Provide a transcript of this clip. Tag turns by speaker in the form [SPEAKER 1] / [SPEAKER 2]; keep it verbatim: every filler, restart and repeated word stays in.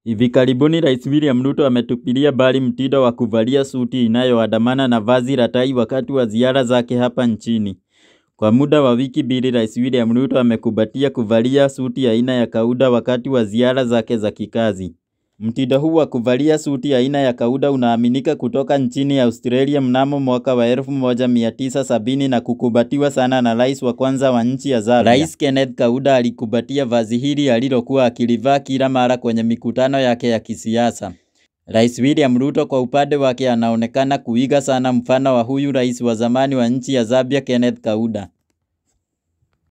[SPEAKER 1] Hivi karibuni Rais William Ruto ametupilia mbali mtindo wa kuvalia suti inayoandamana na vazi la tai wakati wa ziara zake hapa nchini. Kwa muda wa wiki mbili, Rais William Ruto amekumbatia kuvalia suti aina ya kaunda wakati wa ziara zake za kikazi. Mtindo huu wa kuvalia suti aina ya kaunda unaaminika kutoka nchini Australia mnamo mwaka wa elfu moja mia tisa sabini na kukumbatiwa sana na rais wa kwanza wa nchi ya Zambia. Rais Kenneth Kaunda alikumbatia vazi hili alilokuwa akilivaa kila mara kwenye mikutano yake ya kisiasa. Rais William Ruto kwa upande wake anaonekana kuiga sana mfano wa huyu rais wa zamani wa nchi ya Zambia, Kenneth Kaunda.